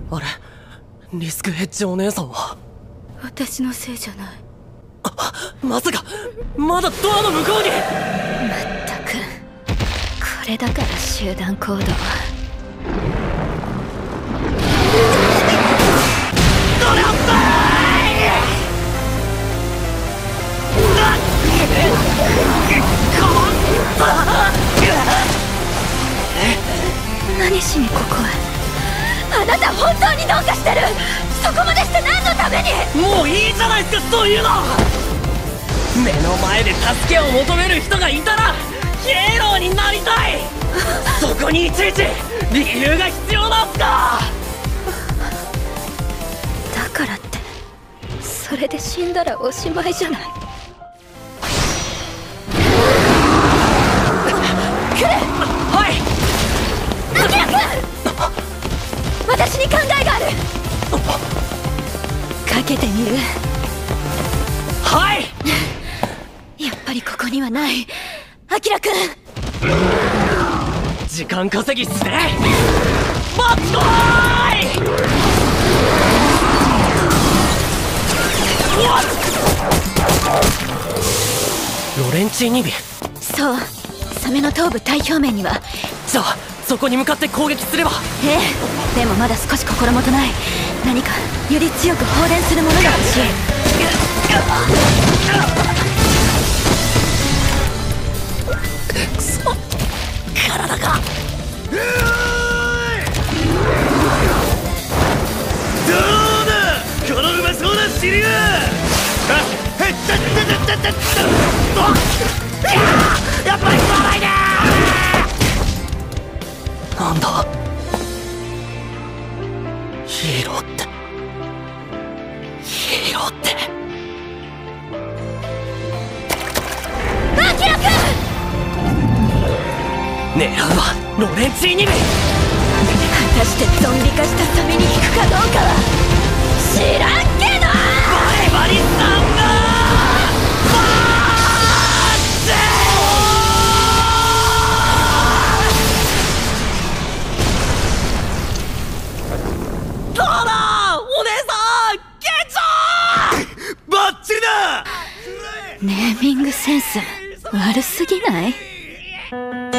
あれ、リスクヘッジお姉さんは。 私のせいじゃない。 まさかまだドアの向こうに。 まったく、これだから集団行動は。 どれあった何しにここへ。あなた本当にどうかしてる。そこまでして何のために。 もういいじゃないですか、そういうの。目の前で助けを求める人がいたらヒーローになりたい。そこにいちいち理由が必要なんすか。 だからってそれで死んだらおしまいじゃない。来る。 はい。 アキラ君、私に考えがある。かけてみる。 はい。 やっぱりここにはない。アキラ君、 時間稼ぎっすね。マッチコーイ。ロレンチーニビ。 そう、サメの頭部体表面には。 じゃあそこに向かって攻撃すれば。 ええ、でもまだ少し心もとない。何かより強く放電するものが欲しい。 くそ、体が。 どうだこのうまそうな尻は。 やっぱり食わないで。なんだヒーローって。ヒーローってアキラ君。 狙うはロレンチーニビ。 果たしてゾンビ化したサメに効くかどうかは知らんけど。 バリバリさんだ。どうだお姉さん、現状。 バッチリだ。 ネーミングセンス悪すぎない？